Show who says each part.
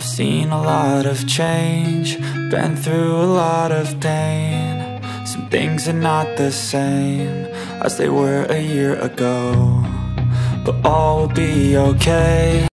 Speaker 1: I've seen a lot of change, been through a lot of pain. Some things are not the same as they were a year ago, but all will be okay.